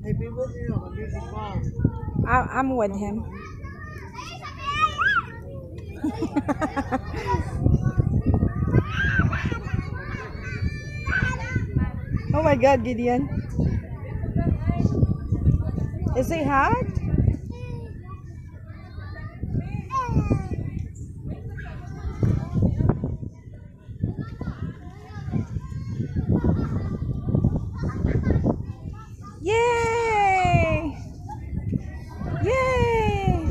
I'm with him. Oh my God, Gideon. Is it hot? Yay! Yay!